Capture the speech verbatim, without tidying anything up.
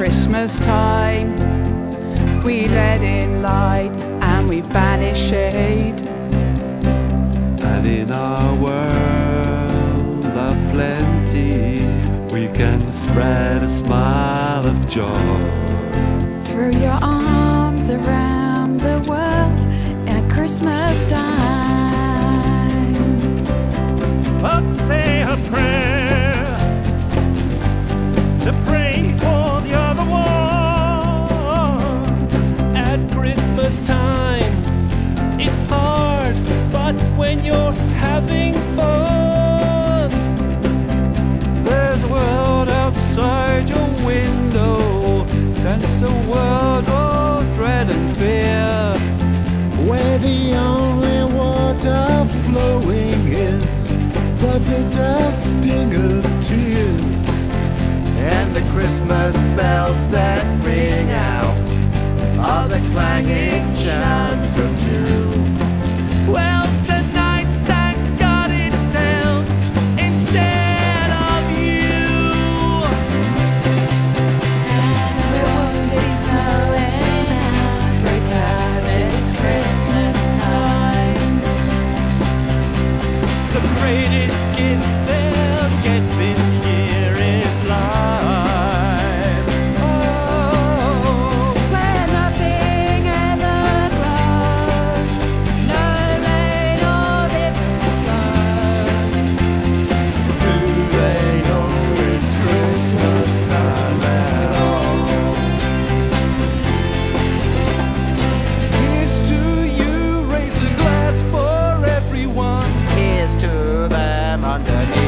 Christmas time. We let in light and we banish shade. And in our world of plenty, we can spread a smile of joy. Throw your arms around the world at Christmas time. Let's say a prayer to pray for the other ones at Christmas time. It's hard, but when you're having fun, there's a world outside your window, and it's a world of dread and fear, where the only water flowing is the bitter sting of tears, and the Christmas bells that ring out are the clanging chimes of doom. Well, tonight, thank God it's down instead of you. And there won't be snow in Africa, it's Christmas time. The greatest gift they'll get this year is life. Oh, where nothing ever grows, no rain or rivers flow. Do they know it's Christmas time at all? Here's to you, raise a glass for everyone. Here's to them underneath